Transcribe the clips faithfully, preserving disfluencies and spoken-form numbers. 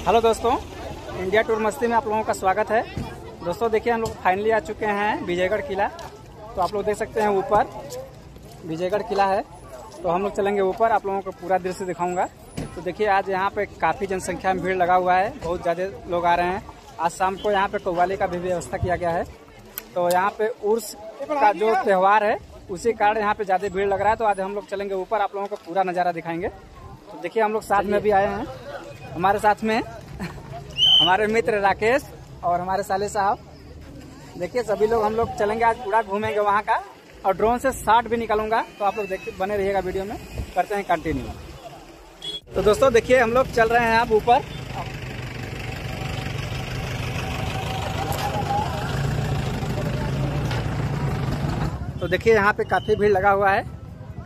Hello दोस्तों, India tour मस्ती में आप लोगों का स्वागत है। दोस्तों देखिए, हम लोग फाइनली आ चुके हैं विजयगढ़ किला। तो आप लोग देख सकते हैं ऊपर विजयगढ़ किला है। तो हम लोग चलेंगे ऊपर, आप लोगों को पूरा दृश्य दिखाऊंगा। तो देखिए, आज यहाँ पे काफ़ी जनसंख्या में भीड़ लगा हुआ है, बहुत ज़्यादा लोग आ रहे हैं। आज शाम को यहाँ पे कव्वाली का भी व्यवस्था किया गया है। तो यहाँ पे उर्स का जो त्यौहार है, उसी कारण यहाँ पे ज़्यादा भीड़ लग रहा है। तो आज हम लोग चलेंगे ऊपर, आप लोगों को पूरा नज़ारा दिखाएंगे। तो देखिए, हम लोग साथ में भी आए हैं, हमारे साथ में हमारे मित्र राकेश और हमारे साले साहब। देखिए, सभी लोग हम लोग चलेंगे, आज पूरा घूमेंगे वहाँ का, और ड्रोन से शॉट भी निकालूंगा। तो आप लोग देखिए, बने रहिएगा वीडियो में, करते हैं कंटिन्यू। तो दोस्तों देखिए, हम लोग चल रहे हैं अब ऊपर। तो देखिए, यहाँ पे काफी भीड़ लगा हुआ है,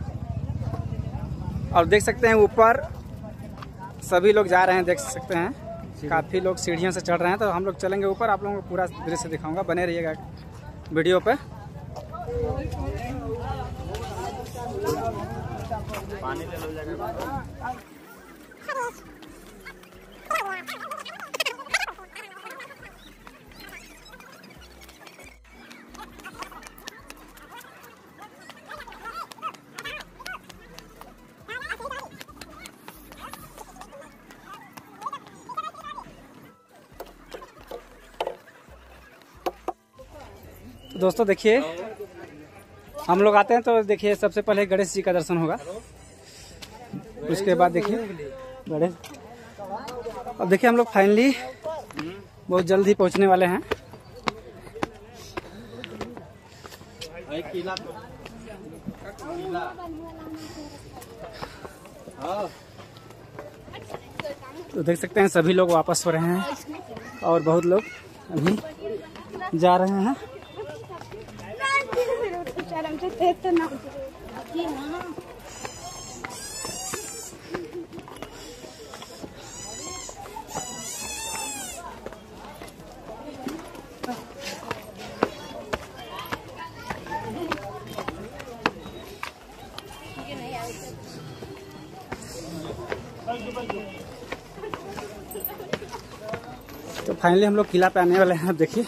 और देख सकते हैं ऊपर सभी लोग जा रहे हैं। देख सकते हैं काफी लोग सीढ़ियों से चढ़ रहे हैं। तो हम लोग चलेंगे ऊपर, आप लोगों को पूरा दृश्य दिखाऊंगा, बने रहिएगा वीडियो पे। पानी ले लो जगह। दोस्तों देखिए, हम लोग आते हैं तो देखिए, सबसे पहले गणेश जी का दर्शन होगा। उसके बाद देखिए गणेश। अब देखिए, हम लोग फाइनली बहुत जल्द ही पहुंचने वाले हैं। तो देख सकते हैं सभी लोग वापस हो रहे हैं, और बहुत लोग अभी जा रहे हैं। तो फाइनली हम लोग किला पे आने वाले हैं। देखिए,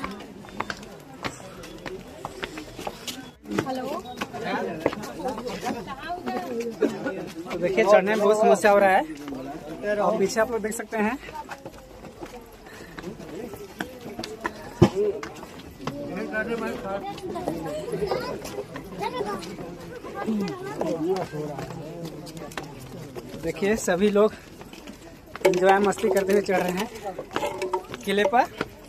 तो देखिए, चढ़ने में बहुत समस्या हो रहा है। और पीछे आप लोग देख सकते हैं देखिए, सभी लोग एंजॉय मस्ती करते हुए चढ़ रहे हैं किले पर।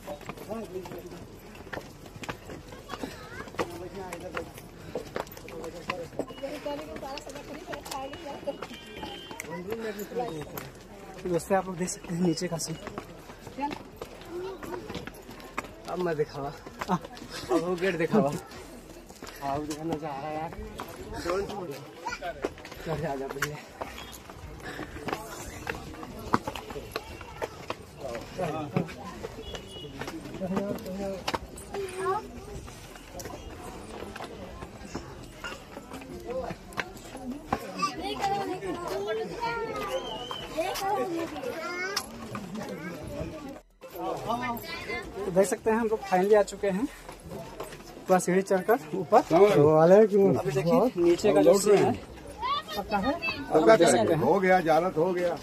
दोस्तों आप लोग देख सकते हैं नीचे का सीन। अब मैं दिखावा, अब वो गेट दिखावा। अब दिखाना चाह रहा है यार, चढ़ आ जा भैया। तो देख सकते हैं हम लोग फाइनली आ चुके हैं, पूरा सीढ़ी चढ़कर ऊपर। अभी देखिए नीचे का जो सीन है, पक्का है, हो गया, जालत हो गया।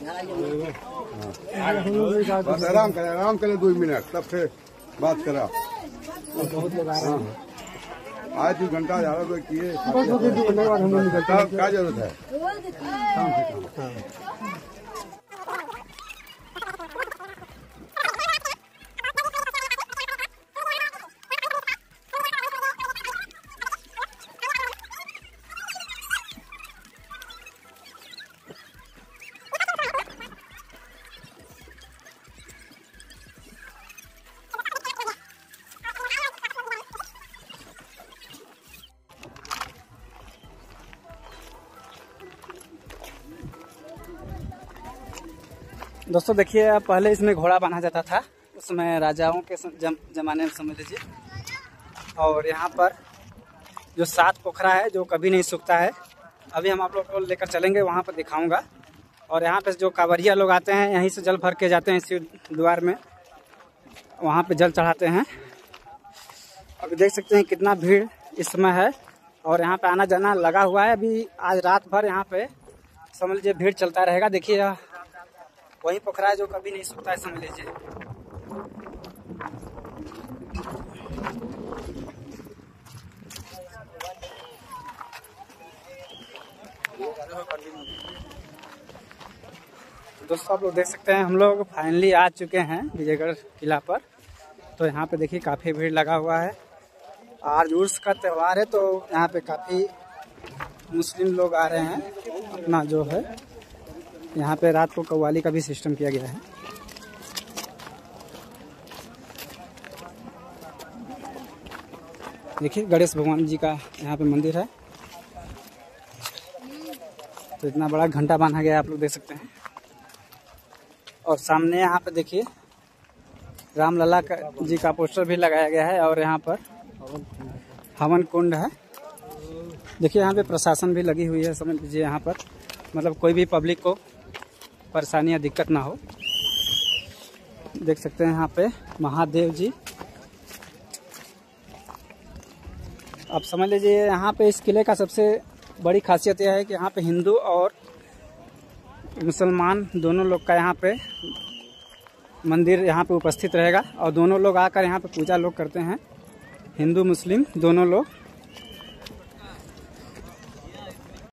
बस आराम करे, आराम करे दो मिनट, तब फिर बात करा। बहुत लोग आ रहे हैं। आज दो घंटा ज्यादा तो किए, क्या जरूरत है? काम से काम। दोस्तों देखिए, पहले इसमें घोड़ा बांधा जाता था, उसमें राजाओं के जम, जमाने में समझ लीजिए। और यहाँ पर जो सात पोखरा है, जो कभी नहीं सूखता है। अभी हम आप लोग को लेकर चलेंगे, वहाँ पर दिखाऊंगा। और यहाँ पे जो कांवरिया लोग आते हैं यहीं से जल भर के जाते हैं इसी द्वार में, वहाँ पे जल चढ़ाते हैं। अभी देख सकते हैं कितना भीड़ इस समय है और यहाँ पे आना जाना लगा हुआ है। अभी आज रात भर यहाँ पे समझ लीजिए भीड़ चलता रहेगा। देखिए वही पोखरा है जो कभी नहीं सूखता है, समझ लीजिए। दोस्तों आप लोग देख सकते हैं हम लोग फाइनली आ चुके हैं विजयगढ़ किला पर। तो यहाँ पे देखिए काफ़ी भीड़ लगा हुआ है। आज उर्स का त्यौहार है तो यहाँ पे काफ़ी मुस्लिम लोग आ रहे हैं। अपना जो है यहाँ पे रात को कव्वाली का भी सिस्टम किया गया है। देखिए गणेश भगवान जी का यहाँ पे मंदिर है। तो इतना बड़ा घंटा बांधा गया है, आप लोग देख सकते हैं। और सामने यहाँ पे देखिए रामलला का जी का पोस्टर भी लगाया गया है और यहाँ पर हवन कुंड है। देखिए यहाँ पे प्रशासन भी लगी हुई है, समझ लीजिए। यहाँ पर मतलब कोई भी पब्लिक को परेशानी या दिक्कत ना हो। देख सकते हैं यहाँ पे महादेव जी। अब समझ लीजिए यहाँ पे इस किले का सबसे बड़ी खासियत यह है कि यहाँ पे हिंदू और मुसलमान दोनों लोग का यहाँ पे मंदिर यहाँ पे उपस्थित रहेगा और दोनों लोग आकर यहाँ पे पूजा लोग करते हैं। हिंदू मुस्लिम दोनों लोग